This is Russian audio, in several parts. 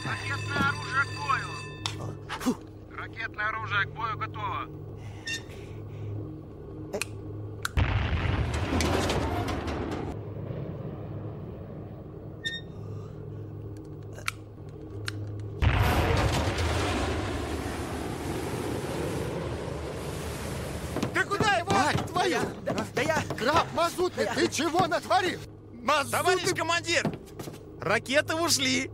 Ракетное оружие к бою. Ракетное оружие к бою готово. Ты куда его? Твою! Да я... Краб мазутный, ты чего натворил? Товарищ командир, ракеты ушли.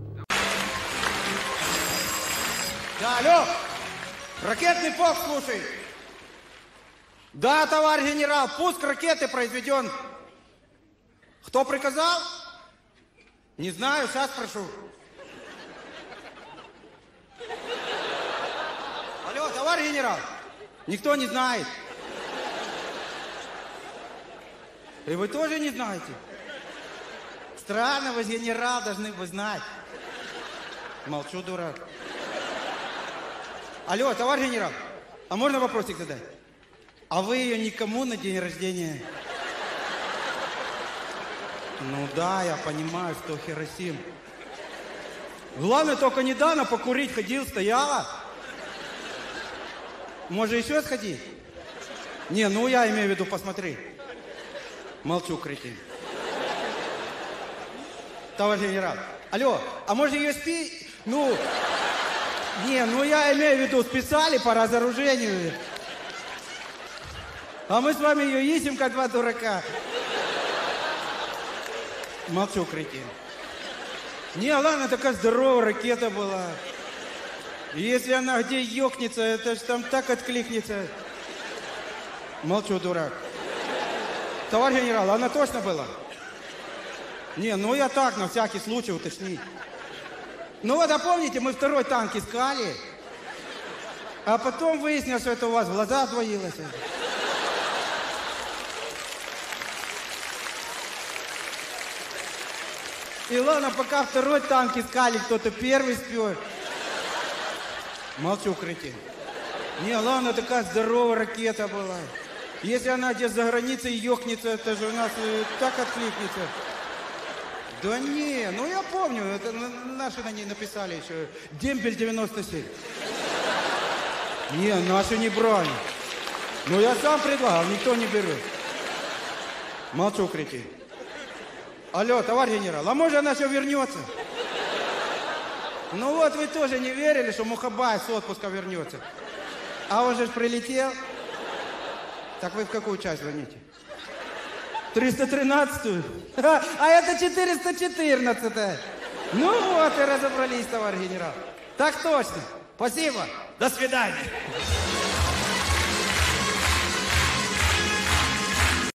Да, алло! Ракетный полк, слушай! Да, товарищ генерал, пуск ракеты произведен. Кто приказал? Не знаю, сейчас спрошу. Алло, товарищ генерал! Никто не знает. И вы тоже не знаете? Странно, вы генерал должны бы знать. Молчу, дурак. Алло, товарищ генерал, а можно вопросик задать? А вы ее никому на день рождения? Ну да, я понимаю, что Хиросим. Главное, только недавно покурить ходил, стояла. Может, еще сходить? Не, ну я имею в виду, посмотри. Молчу, кретин. Товарищ генерал, алло, а может ее Ну, не, ну я имею в виду, списали по разоружению. А мы с вами ее ищем, как два дурака. Молчу, кретин. Не, ладно, такая здоровая ракета была. Если она где ёкнется, это ж там так откликнется. Молчу, дурак. Товарищ генерал, она точно была? Не, ну я так, на всякий случай уточнить. Ну вот, а помните, мы второй танк искали, а потом выяснилось, что это у вас в глаза двоилось. И ладно, пока второй танк искали, кто-то первый спер. Молчу, кретин. Не, ладно, такая здоровая ракета была. Если она где-то за границей ёкнется, это же у нас так откликнется. Да не, ну я помню, это наши на ней написали еще. Дембель 97. Не, наши не брали. Ну я сам предлагал, никто не берет. Молчу, кретин. Алло, товарищ генерал, а может она все вернется? Ну вот вы тоже не верили, что Мухабаев с отпуска вернется. А он же прилетел. Так вы в какую часть звоните? 313-ю? А это 414-я. Ну вот и разобрались, товарищ генерал. Так точно. Спасибо. До свидания.